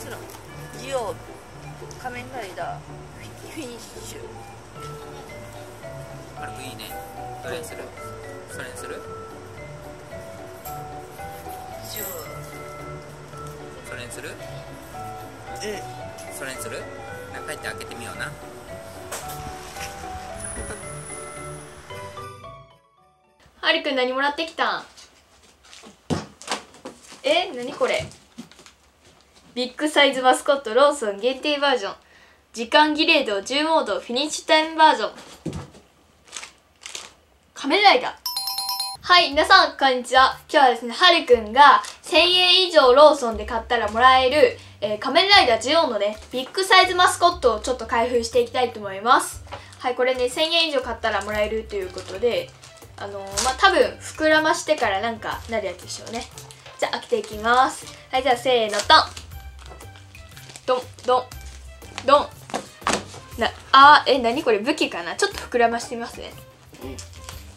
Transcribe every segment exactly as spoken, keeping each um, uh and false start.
するの？ジオ仮面ライダーフィニッシュ。 軽くいいね。どれにする？それにする？ ジオそれにする？ えそれにする？中入って開けてみような。 はるくん何もらってきたん？え、何これ？ビッグサイズマスコットローソン限定バージョン、時間儀礼堂じゅうモードフィニッシュタイムバージョン、仮面ライダー。はい、皆さんこんにちは。今日はですね、はるくんがせんえん以上ローソンで買ったらもらえる、えー、仮面ライダージオンのねビッグサイズマスコットをちょっと開封していきたいと思います。はい、これねせんえん以上買ったらもらえるということで、あのー、まあ多分膨らましてからなんかなるやつでしょうね。じゃあ開けていきます。はい、じゃあせーの、ドンドンドンドン。なあー、え、何これ、武器かな。ちょっと膨らましてみますね。うん、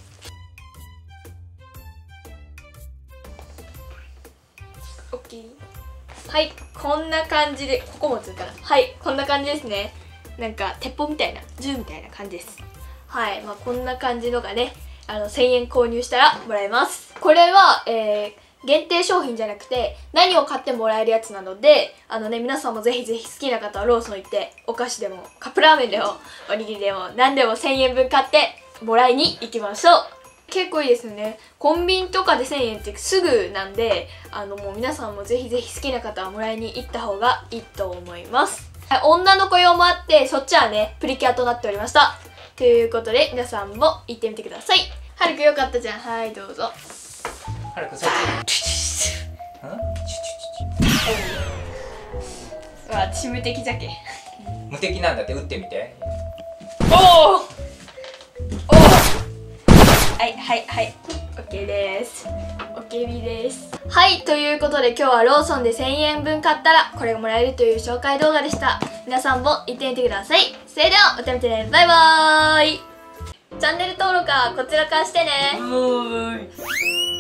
オッケー。はい、こんな感じで、ここもつうかな。はい、こんな感じですね。なんか鉄砲みたいな、銃みたいな感じです。はい、まあこんな感じのがね、あのせんえん購入したらもらえます。これは、えー、限定商品じゃなくて何を買ってもらえるやつなので、あのね、皆さんもぜひぜひ好きな方はローソン行ってお菓子でもカップラーメンでもおにぎりでも何でもせんえんぶん買ってもらいに行きましょう。結構いいですよね。コンビニとかでせんえんってすぐなんで、あのもう皆さんもぜひぜひ好きな方はもらいに行った方がいいと思います。はい、女の子用もあってそっちはねプリキュアとなっておりました。ということで皆さんも行ってみてください。はるくんよかったじゃん。はい、どうぞ。 はるくんそっち。 うわ、私無敵じゃけ。 無敵なんだって。撃ってみて。 おおおお。はいはいはい、 OK です。 OK です。はい、ということで今日はローソンでせんえんぶん買ったらこれがもらえるという紹介動画でした。皆さんも行ってみてください。それではまた見てね。バイバーイ。チャンネル登録はこちらからしてね。